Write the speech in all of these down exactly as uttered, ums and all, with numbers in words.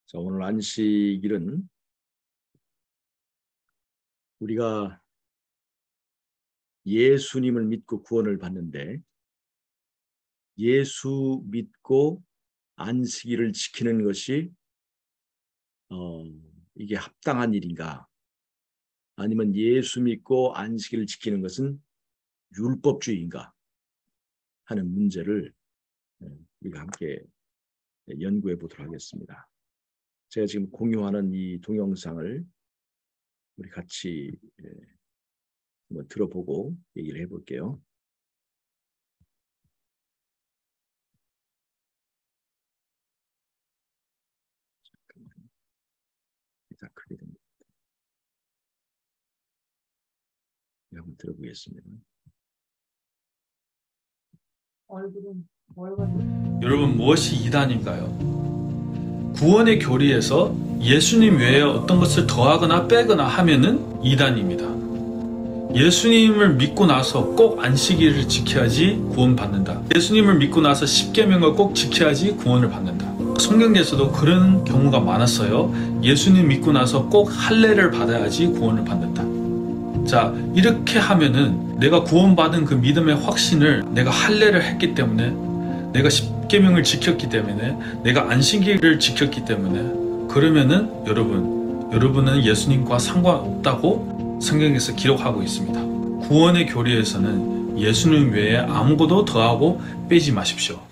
자, 오늘 안식일은 우리가 예수님을 믿고 구원을 받는데 예수 믿고 안식일을 지키는 것이 어, 이게 합당한 일인가? 아니면 예수 믿고 안식일을 지키는 것은 율법주의인가? 하는 문제를 우리가 함께 연구해 보도록 하겠습니다. 제가 지금 공유하는 이 동영상을 우리 같이 한번 들어보고 얘기를 해볼게요. 잠깐만요. 다 크게 됩니다. 한번 들어보겠습니다. 여러분, 무엇이 이단인가요? 구원의 교리에서 예수님 외에 어떤 것을 더하거나 빼거나 하면은 이단입니다. 예수님을 믿고 나서 꼭 안식일을 지켜야지 구원받는다. 예수님을 믿고 나서 십계명을 꼭 지켜야지 구원을 받는다. 성경에서도 그런 경우가 많았어요. 예수님 믿고 나서 꼭 할례를 받아야지 구원을 받는다. 자, 이렇게 하면은 내가 구원받은 그 믿음의 확신을 내가 할례를 했기 때문에, 내가 십계명을 지켰기 때문에, 내가 안식일을 지켰기 때문에, 그러면은 여러분, 여러분은 예수님과 상관없다고 성경에서 기록하고 있습니다. 구원의 교리에서는 예수님 외에 아무것도 더하고 빼지 마십시오.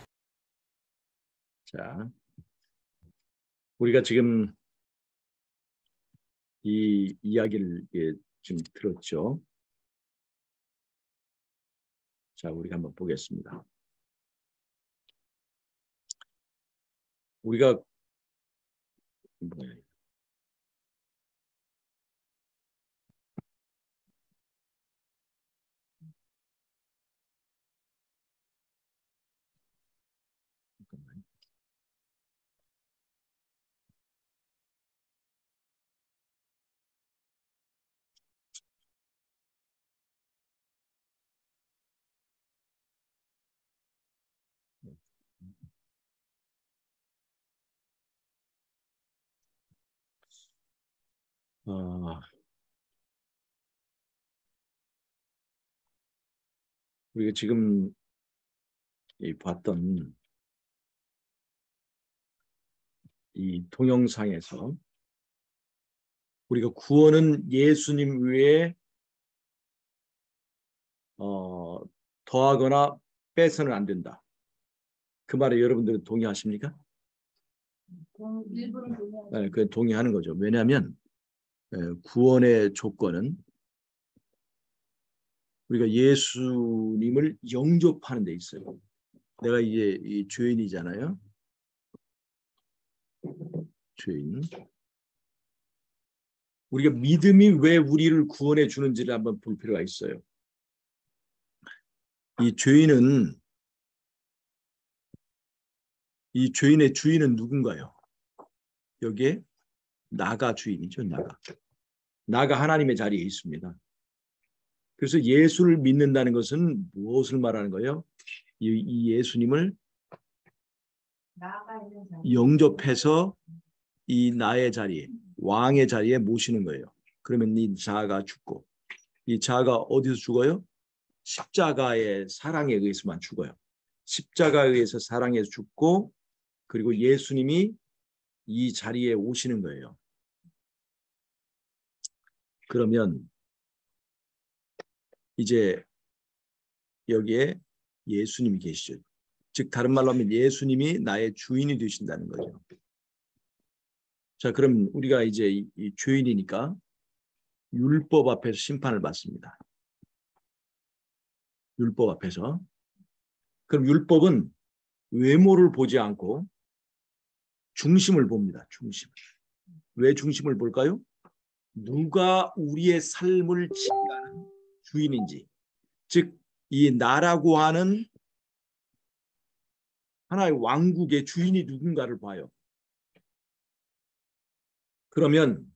자, 우리가 지금 이 이야기를 지금 들었죠. 자, 우리가 한번 보겠습니다. 우리가 뭐야? 잠깐만요. 어, 우리가 지금 이 봤던 이 동영상에서 우리가 구원은 예수님 외에 어, 더하거나 빼서는 안 된다. 그 말에 여러분들은 동의하십니까? 네, 그 동의하는 거죠. 왜냐하면 구원의 조건은 우리가 예수님을 영접하는 데 있어요. 내가 이제 이 죄인이잖아요. 죄인. 우리가 믿음이 왜 우리를 구원해 주는지를 한번 볼 필요가 있어요. 이 죄인은 이 죄인의 주인은 누군가요? 여기에 나가 주인이죠. 나가. 나가 하나님의 자리에 있습니다. 그래서 예수를 믿는다는 것은 무엇을 말하는 거예요? 이, 이 예수님을 영접해서 이 나의 자리에, 왕의 자리에 모시는 거예요. 그러면 이 자아가 죽고, 이 자아가 어디서 죽어요? 십자가의 사랑에 의해서만 죽어요. 십자가에 의해서 사랑해서 죽고, 그리고 예수님이 이 자리에 오시는 거예요. 그러면 이제 여기에 예수님이 계시죠. 즉 다른 말로 하면 예수님이 나의 주인이 되신다는 거죠. 자, 그럼 우리가 이제 이, 이 죄인이니까 율법 앞에서 심판을 받습니다. 율법 앞에서. 그럼 율법은 외모를 보지 않고 중심을 봅니다. 중심. 왜 중심을 볼까요? 누가 우리의 삶을 지배하는 주인인지, 즉 이 나라고 하는 하나의 왕국의 주인이 누군가를 봐요. 그러면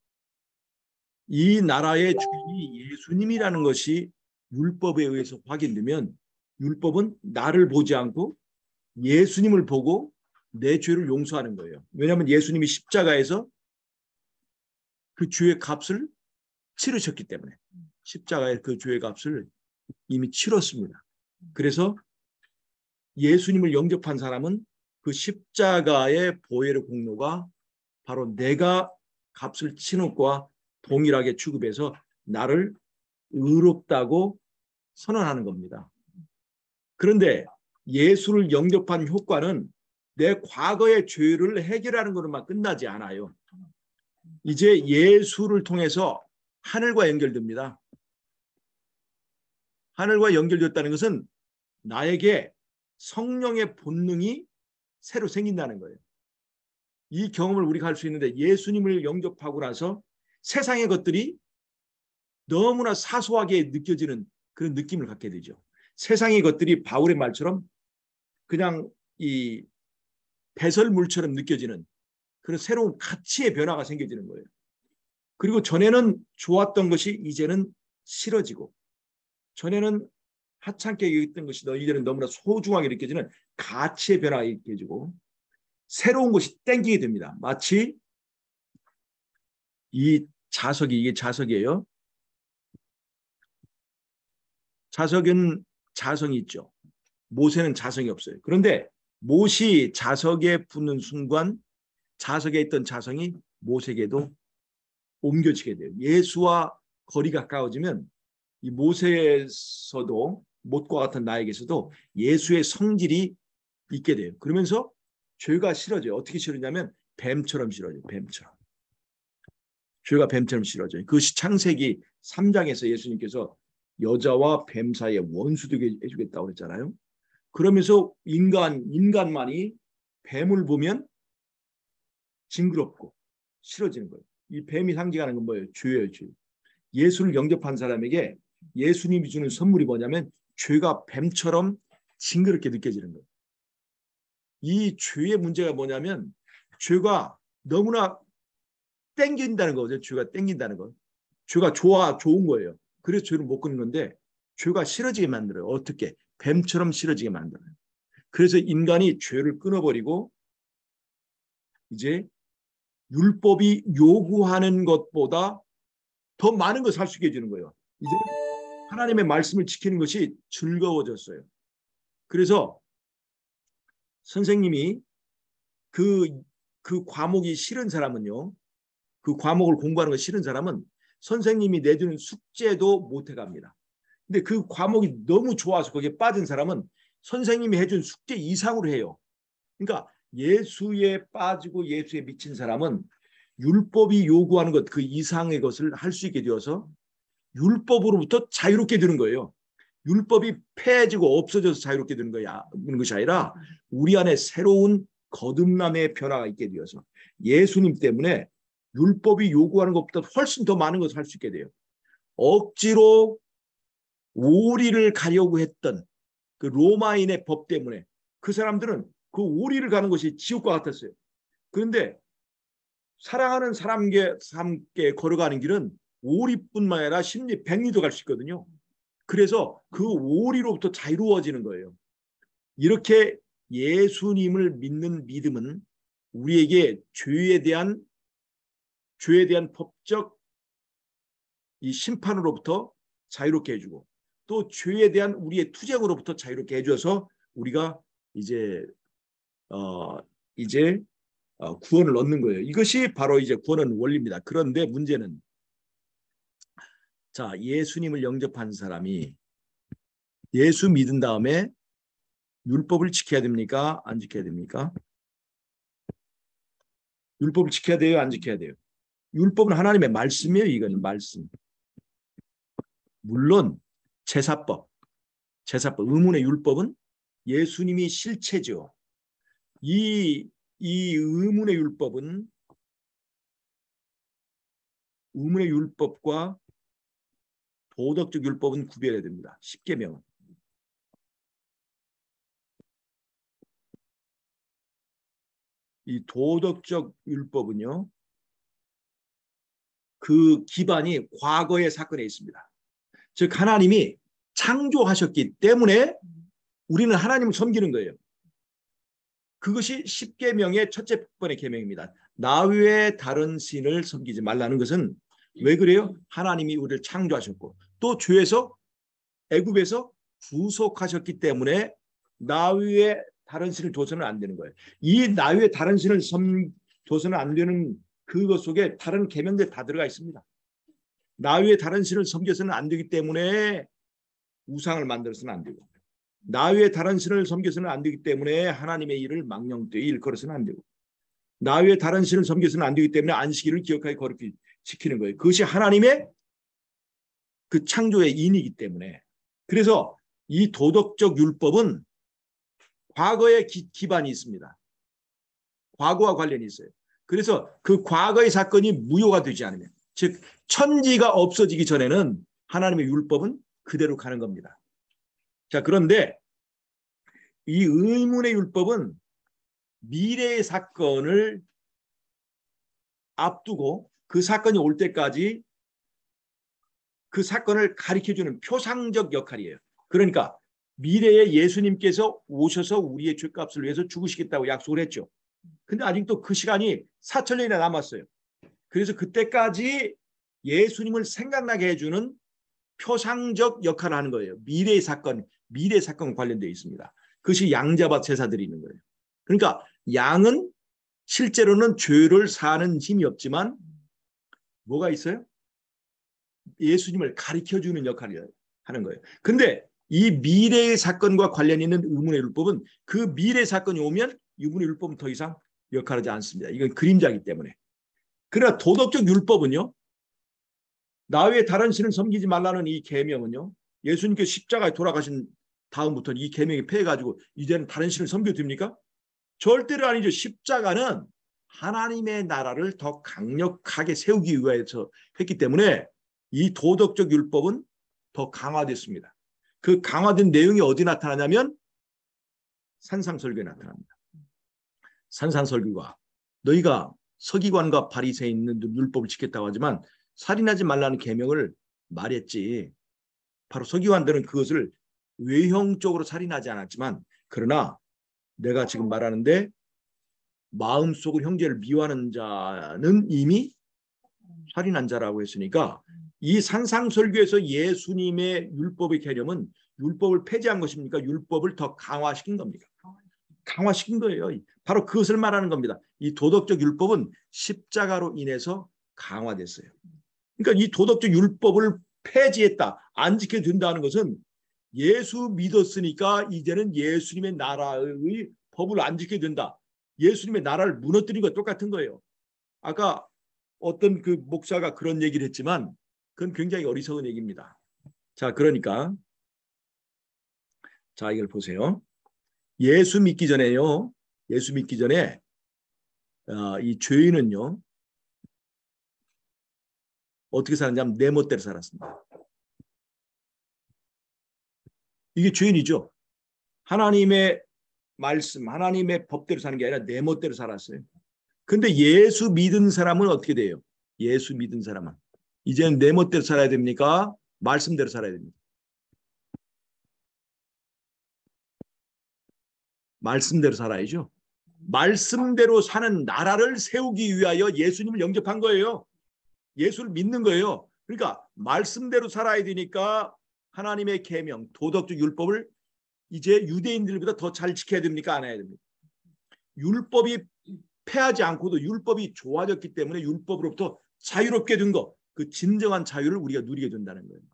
이 나라의 주인이 예수님이라는 것이 율법에 의해서 확인되면 율법은 나를 보지 않고 예수님을 보고 내 죄를 용서하는 거예요. 왜냐하면 예수님이 십자가에서 그 죄의 값을 치르셨기 때문에. 십자가의 그 죄의 값을 이미 치렀습니다. 그래서 예수님을 영접한 사람은 그 십자가의 보혈의 공로가 바로 내가 값을 치는 것과 동일하게 취급해서 나를 의롭다고 선언하는 겁니다. 그런데 예수를 영접한 효과는 내 과거의 죄를 해결하는 것으로만 끝나지 않아요. 이제 예수를 통해서 하늘과 연결됩니다. 하늘과 연결됐다는 것은 나에게 성령의 본능이 새로 생긴다는 거예요. 이 경험을 우리가 할 수 있는데 예수님을 영접하고 나서 세상의 것들이 너무나 사소하게 느껴지는 그런 느낌을 갖게 되죠. 세상의 것들이 바울의 말처럼 그냥 이 배설물처럼 느껴지는 그런 새로운 가치의 변화가 생겨지는 거예요. 그리고 전에는 좋았던 것이 이제는 싫어지고, 전에는 하찮게 여겼던 것이 이제는 너무나 소중하게 느껴지는 가치의 변화가 느껴지고, 새로운 것이 땡기게 됩니다. 마치 이 자석이, 이게 자석이에요. 자석은 자성이 있죠. 못에는 자성이 없어요. 그런데 못이 자석에 붙는 순간 자석에 있던 자성이 못에게도 옮겨지게 돼요. 예수와 거리 가까워지면 이 못에서도, 못과 같은 나에게서도 예수의 성질이 있게 돼요. 그러면서 죄가 싫어져요. 어떻게 싫어지냐면 뱀처럼 싫어져요. 뱀처럼. 죄가 뱀처럼 싫어져요. 그것이 창세기 삼 장에서 예수님께서 여자와 뱀 사이에 원수 되게 해주겠다고 그랬잖아요. 그러면서 인간, 인간만이 뱀을 보면 징그럽고 싫어지는 거예요. 이 뱀이 상징하는 건 뭐예요? 죄예요, 죄. 예수를 영접한 사람에게 예수님이 주는 선물이 뭐냐면 죄가 뱀처럼 징그럽게 느껴지는 거예요. 이 죄의 문제가 뭐냐면 죄가 너무나 땡긴다는 거죠. 죄가 땡긴다는 거. 죄가 좋아, 좋은 거예요. 그래서 죄를 못 끊는 건데 죄가 싫어지게 만들어요. 어떻게? 뱀처럼 싫어지게 만들어요. 그래서 인간이 죄를 끊어버리고 이제 율법이 요구하는 것보다 더 많은 것을 할 수 있게 해주는 거예요. 이제 하나님의 말씀을 지키는 것이 즐거워졌어요. 그래서 선생님이 그, 그 과목이 싫은 사람은요, 그 과목을 공부하는 거 싫은 사람은 선생님이 내주는 숙제도 못 해갑니다. 근데 그 과목이 너무 좋아서 거기에 빠진 사람은 선생님이 해준 숙제 이상으로 해요. 그러니까 예수에 빠지고 예수에 미친 사람은 율법이 요구하는 것, 그 이상의 것을 할 수 있게 되어서 율법으로부터 자유롭게 되는 거예요. 율법이 폐해지고 없어져서 자유롭게 되는 거야, 되는 것이 아니라 우리 안에 새로운 거듭남의 변화가 있게 되어서 예수님 때문에 율법이 요구하는 것보다 훨씬 더 많은 것을 할 수 있게 돼요. 억지로 오리를 가려고 했던 그 로마인의 법 때문에 그 사람들은 그 오리를 가는 것이 지옥과 같았어요. 그런데 사랑하는 사람께, 사람께 걸어가는 길은 오리뿐만 아니라 심리 백리도 갈 수 있거든요. 그래서 그 오리로부터 자유로워지는 거예요. 이렇게 예수님을 믿는 믿음은 우리에게 죄에 대한 죄에 대한 법적 이 심판으로부터 자유롭게 해주고 또 죄에 대한 우리의 투쟁으로부터 자유롭게 해줘서 우리가 이제 어 이제 어, 구원을 얻는 거예요. 이것이 바로 이제 구원의 원리입니다. 그런데 문제는 자 예수님을 영접한 사람이 예수 믿은 다음에 율법을 지켜야 됩니까? 안 지켜야 됩니까? 율법을 지켜야 돼요? 안 지켜야 돼요? 율법은 하나님의 말씀이에요. 이건 말씀. 물론 제사법, 제사법, 의문의 율법은 예수님이 실체죠. 이, 이 의문의 율법은 의문의 율법과 도덕적 율법은 구별해야 됩니다. 십계명은. 이 도덕적 율법은요. 그 기반이 과거의 사건에 있습니다. 즉 하나님이 창조하셨기 때문에 우리는 하나님을 섬기는 거예요. 그것이 십계명의 첫째 번의 계명입니다. 나 외에 다른 신을 섬기지 말라는 것은 왜 그래요? 하나님이 우리를 창조하셨고 또 죄에서 애굽에서 구속하셨기 때문에 나 외에 다른 신을 둬서는 안 되는 거예요. 이 나 외에 다른 신을 섬 둬서는 안 되는 그것 속에 다른 계명들 다 들어가 있습니다. 나 외에 다른 신을 섬겨서는 안 되기 때문에 우상을 만들어서는 안 되고, 나 외에 다른 신을 섬겨서는 안 되기 때문에 하나님의 일을 망령되이 일컬어서는 안 되고, 나 외에 다른 신을 섬겨서는 안 되기 때문에 안식일을 기억하게 거룩히 지키는 거예요. 그것이 하나님의 그 창조의 인이기 때문에. 그래서 이 도덕적 율법은 과거의 기, 기반이 있습니다. 과거와 관련이 있어요. 그래서 그 과거의 사건이 무효가 되지 않으면, 즉 천지가 없어지기 전에는 하나님의 율법은 그대로 가는 겁니다. 자, 그런데 이 의문의 율법은 미래의 사건을 앞두고 그 사건이 올 때까지 그 사건을 가리켜주는 표상적 역할이에요. 그러니까 미래에 예수님께서 오셔서 우리의 죄값을 위해서 죽으시겠다고 약속을 했죠. 근데 아직도 그 시간이 사천 년이나 남았어요. 그래서 그때까지 예수님을 생각나게 해주는 표상적 역할을 하는 거예요. 미래의 사건, 미래의 사건과 관련되어 있습니다. 그것이 양자밭 제사 드리는 거예요. 그러니까 양은 실제로는 죄를 사는 힘이 없지만 뭐가 있어요? 예수님을 가리켜주는 역할을 하는 거예요. 근데 이 미래의 사건과 관련 있는 의문의 율법은 그 미래의 사건이 오면 의문의 율법은 더 이상 역할하지 않습니다. 이건 그림자이기 때문에. 그러나 도덕적 율법은요, 나 외에 다른 신을 섬기지 말라는 이 계명은요, 예수님께서 십자가에 돌아가신 다음부터는 이 계명이 폐해가지고 이제는 다른 신을 섬겨도 됩니까? 절대로 아니죠. 십자가는 하나님의 나라를 더 강력하게 세우기 위해서 했기 때문에 이 도덕적 율법은 더 강화됐습니다. 그 강화된 내용이 어디 나타나냐면 산상설교에 나타납니다. 산상설교가 너희가 서기관과 바리새인은 율법을 지켰다고 하지만 살인하지 말라는 계명을 말했지. 바로 서기관들은 그것을 외형적으로 살인하지 않았지만, 그러나 내가 지금 말하는데 마음속으로 형제를 미워하는 자는 이미 살인한 자라고 했으니까 이 산상설교에서 예수님의 율법의 개념은 율법을 폐지한 것입니까? 율법을 더 강화시킨 겁니까? 강화시킨 거예요. 바로 그것을 말하는 겁니다. 이 도덕적 율법은 십자가로 인해서 강화됐어요. 그러니까 이 도덕적 율법을 폐지했다, 안 지켜야 된다는 것은 예수 믿었으니까 이제는 예수님의 나라의 법을 안 지켜야 된다, 예수님의 나라를 무너뜨린 것 똑같은 거예요. 아까 어떤 그 목사가 그런 얘기를 했지만 그건 굉장히 어리석은 얘기입니다. 자, 그러니까 자, 이걸 보세요. 예수 믿기 전에요, 예수 믿기 전에 어, 이 죄인은요 어떻게 살았냐면 내 멋대로 살았습니다. 이게 죄인이죠. 하나님의 말씀, 하나님의 법대로 사는 게 아니라 내 멋대로 살았어요. 근데 예수 믿은 사람은 어떻게 돼요? 예수 믿은 사람은 이제는 내 멋대로 살아야 됩니까? 말씀대로 살아야 됩니다. 말씀대로 살아야죠. 말씀대로 사는 나라를 세우기 위하여 예수님을 영접한 거예요. 예수를 믿는 거예요. 그러니까 말씀대로 살아야 되니까 하나님의 계명, 도덕적 율법을 이제 유대인들보다 더 잘 지켜야 됩니까? 안 해야 됩니까? 율법이 폐하지 않고도 율법이 좋아졌기 때문에 율법으로부터 자유롭게 된 것, 그 진정한 자유를 우리가 누리게 된다는 거예요.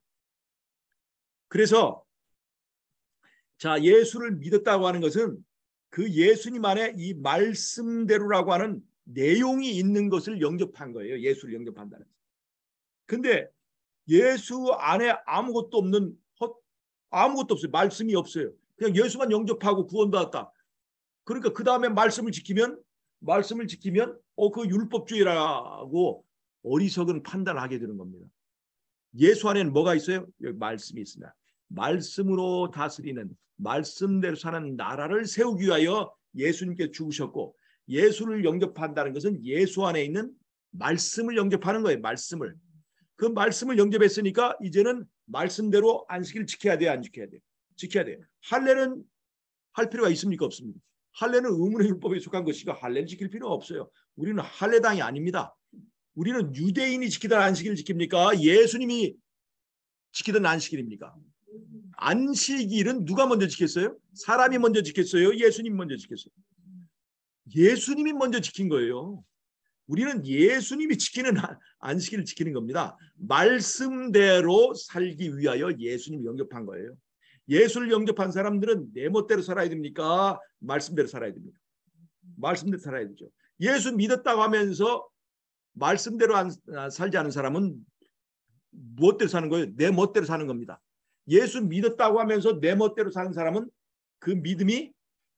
그래서 자, 예수를 믿었다고 하는 것은 그 예수님 안에 이 말씀대로라고 하는 내용이 있는 것을 영접한 거예요. 예수를 영접한다는 거예요. 근데 예수 안에 아무것도 없는 헛, 아무것도 없어요. 말씀이 없어요. 그냥 예수만 영접하고 구원받았다. 그러니까 그 다음에 말씀을 지키면 말씀을 지키면 어, 그 율법주의라고 어리석은 판단을 하게 되는 겁니다. 예수 안에는 뭐가 있어요? 여기 말씀이 있습니다. 말씀으로 다스리는, 말씀대로 사는 나라를 세우기 위하여 예수님께 죽으셨고, 예수를 영접한다는 것은 예수 안에 있는 말씀을 영접하는 거예요. 말씀을. 그 말씀을 영접했으니까 이제는 말씀대로 안식일을 지켜야 돼요, 안 지켜야 돼요? 지켜야 돼요. 할례는 할 필요가 있습니까? 없습니까? 할례는 의문의 율법에 속한 것이고 할례를 지킬 필요가 없어요. 우리는 할례당이 아닙니다. 우리는 유대인이 지키던 안식일을 지킵니까? 예수님이 지키던 안식일입니까? 안식일은 누가 먼저 지켰어요? 사람이 먼저 지켰어요? 예수님이 먼저 지켰어요? 예수님이 먼저 지킨 거예요. 우리는 예수님이 지키는 안식일을 지키는 겁니다. 말씀대로 살기 위하여 예수님을 영접한 거예요. 예수를 영접한 사람들은 내 멋대로 살아야 됩니까? 말씀대로 살아야 됩니다. 말씀대로 살아야 되죠. 예수 믿었다고 하면서 말씀대로 안, 살지 않은 사람은 무엇대로 사는 거예요? 내 멋대로 사는 겁니다. 예수 믿었다고 하면서 내 멋대로 사는 사람은 그 믿음이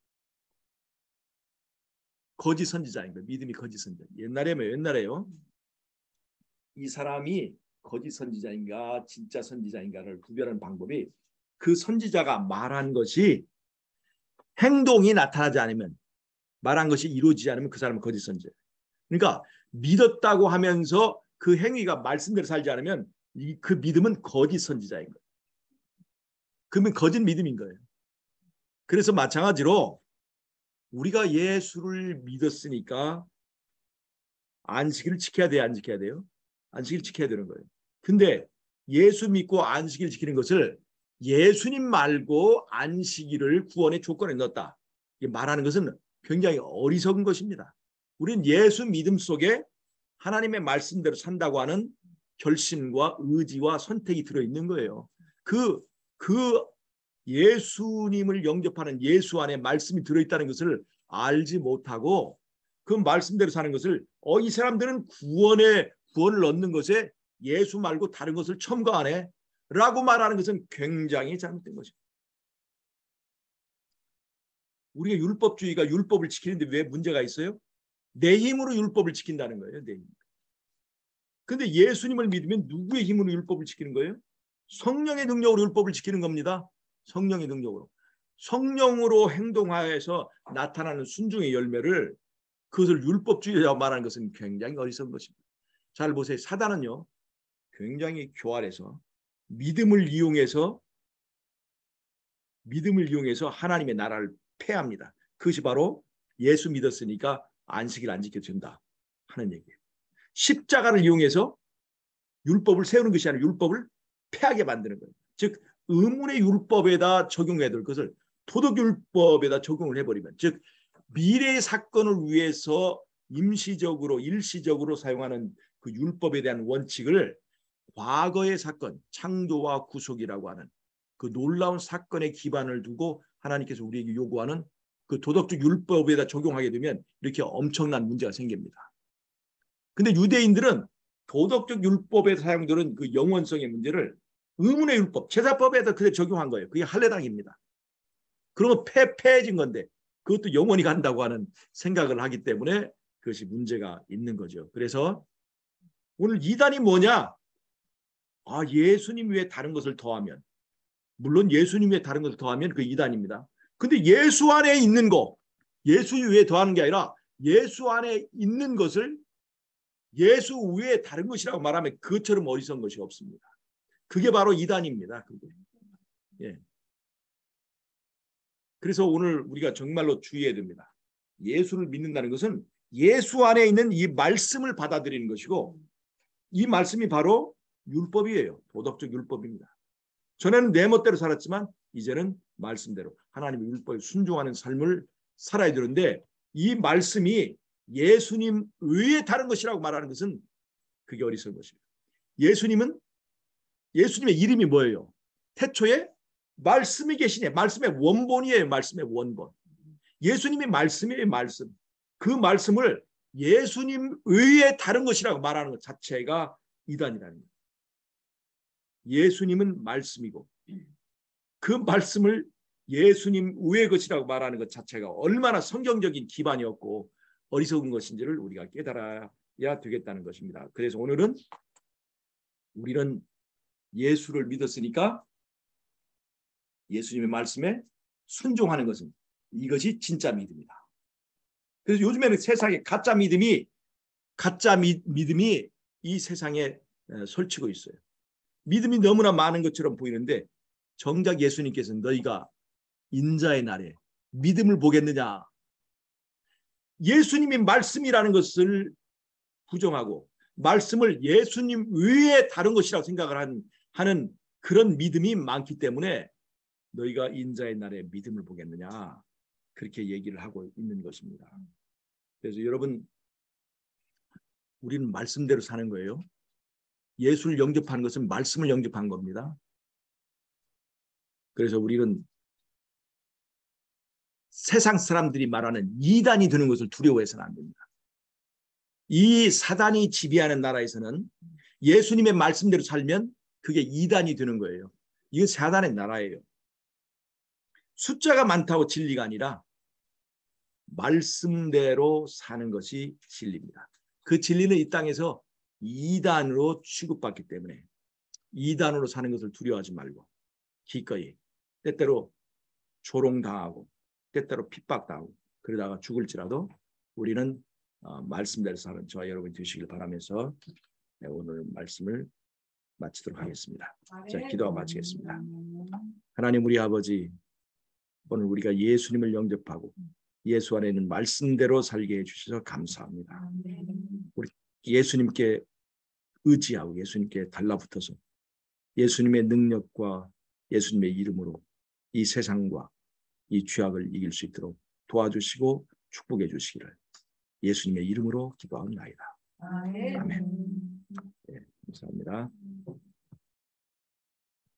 거짓 선지자인 거예요. 믿음이 거짓 선지자. 옛날에면 옛날에요. 이 사람이 거짓 선지자인가 진짜 선지자인가를 구별하는 방법이 그 선지자가 말한 것이 행동이 나타나지 않으면, 말한 것이 이루어지지 않으면 그 사람은 거짓 선지자. 그러니까 믿었다고 하면서 그 행위가 말씀대로 살지 않으면 이, 그 믿음은 거짓 선지자인 거예요. 그러면 거짓 믿음인 거예요. 그래서 마찬가지로 우리가 예수를 믿었으니까 안식일을 지켜야 돼요? 안 지켜야 돼요? 안식일 지켜야 되는 거예요. 근데 예수 믿고 안식일 지키는 것을 예수님 말고 안식일을 구원의 조건에 넣었다, 말하는 것은 굉장히 어리석은 것입니다. 우리는 예수 믿음 속에 하나님의 말씀대로 산다고 하는 결심과 의지와 선택이 들어있는 거예요. 그, 그 예수님을 영접하는 예수 안에 말씀이 들어있다는 것을 알지 못하고 그 말씀대로 사는 것을 어, 이 사람들은 구원에, 구원을 얻는 것에 예수 말고 다른 것을 첨가하네 라고 말하는 것은 굉장히 잘못된 것입니다. 우리가 율법주의가 율법을 지키는데 왜 문제가 있어요? 내 힘으로 율법을 지킨다는 거예요. 내 힘. 근데 예수님을 믿으면 누구의 힘으로 율법을 지키는 거예요? 성령의 능력으로 율법을 지키는 겁니다. 성령의 능력으로. 성령으로 행동하여서 나타나는 순종의 열매를, 그것을 율법주의라고 말하는 것은 굉장히 어리석은 것입니다. 잘 보세요. 사단은요, 굉장히 교활해서 믿음을 이용해서 믿음을 이용해서 하나님의 나라를 폐합니다. 그것이 바로 예수 믿었으니까 안식일 안 지켜도 된다 하는 얘기예요. 십자가를 이용해서 율법을 세우는 것이 아니라 율법을 폐하게 만드는 거예요. 즉 의문의 율법에다 적용해야 될 것을 도덕율법에다 적용을 해버리면, 즉 미래의 사건을 위해서 임시적으로 일시적으로 사용하는 그 율법에 대한 원칙을 과거의 사건, 창조와 구속이라고 하는 그 놀라운 사건의 기반을 두고 하나님께서 우리에게 요구하는 그 도덕적 율법에다 적용하게 되면 이렇게 엄청난 문제가 생깁니다. 근데 유대인들은 도덕적 율법에 사용되는 그 영원성의 문제를 의문의 율법, 제사법에다 그대로 적용한 거예요. 그게 할례당입니다. 그러면 폐폐해진 건데 그것도 영원히 간다고 하는 생각을 하기 때문에 그것이 문제가 있는 거죠. 그래서 오늘 이단이 뭐냐? 아, 예수님 외에 다른 것을 더하면, 물론 예수님 외에 다른 것을 더하면 그 이단입니다. 근데 예수 안에 있는 거, 예수 외에 더하는 게 아니라 예수 안에 있는 것을 예수 외에 다른 것이라고 말하면 그것처럼 어리석은 것이 없습니다. 그게 바로 이단입니다. 그게. 예. 그래서 오늘 우리가 정말로 주의해야 됩니다. 예수를 믿는다는 것은 예수 안에 있는 이 말씀을 받아들이는 것이고, 이 말씀이 바로 율법이에요. 도덕적 율법입니다. 전에는 내 멋대로 살았지만 이제는 말씀대로 하나님의 율법에 순종하는 삶을 살아야 되는데, 이 말씀이 예수님 외에 다른 것이라고 말하는 것은 그게 어리석은 것입니다. 예수님은, 예수님의 이름이 뭐예요? 태초에 말씀이 계시네. 말씀의 원본이에요. 말씀의 원본. 예수님이 말씀이에요. 말씀. 그 말씀을 예수님 외에 다른 것이라고 말하는 것 자체가 이단이라는 거예요. 예수님은 말씀이고 그 말씀을 예수님 외의 것이라고 말하는 것 자체가 얼마나 성경적인 기반이 없고 어리석은 것인지를 우리가 깨달아야 되겠다는 것입니다. 그래서 오늘은 우리는 예수를 믿었으니까 예수님의 말씀에 순종하는 것은, 이것이 진짜 믿음이다. 그래서 요즘에는 세상에 가짜 믿음이 가짜 미, 믿음이 이 세상에 설치고 있어요. 믿음이 너무나 많은 것처럼 보이는데 정작 예수님께서는 너희가 인자의 날에 믿음을 보겠느냐 예수님이 말씀이라는 것을 부정하고 말씀을 예수님 외에 다른 것이라고 생각을 한, 하는 그런 믿음이 많기 때문에 너희가 인자의 날에 믿음을 보겠느냐 그렇게 얘기를 하고 있는 것입니다. 그래서 여러분 우리는 말씀대로 사는 거예요. 예수를 영접하는 것은 말씀을 영접한 겁니다. 그래서 우리는 세상 사람들이 말하는 이단이 되는 것을 두려워해서는 안 됩니다. 이 사단이 지배하는 나라에서는 예수님의 말씀대로 살면 그게 이단이 되는 거예요. 이건 사단의 나라예요. 숫자가 많다고 진리가 아니라 말씀대로 사는 것이 진리입니다. 그 진리는 이 땅에서 이단으로 취급받기 때문에 이단으로 사는 것을 두려워하지 말고 기꺼이 때때로 조롱당하고 때때로 핍박당하고 그러다가 죽을지라도 우리는 어, 말씀대로 사는 저와 여러분이 되시길 바라면서 네, 오늘 말씀을 마치도록 하겠습니다. 자, 기도하고 마치겠습니다. 하나님 우리 아버지, 오늘 우리가 예수님을 영접하고 예수 안에 있는 말씀대로 살게 해주셔서 감사합니다. 우리 예수님께 의지하고 예수님께 달라붙어서 예수님의 능력과 예수님의 이름으로 이 세상과 이 죄악을 이길 수 있도록 도와주시고 축복해 주시기를 예수님의 이름으로 기도합니다. 아멘. 네, 감사합니다.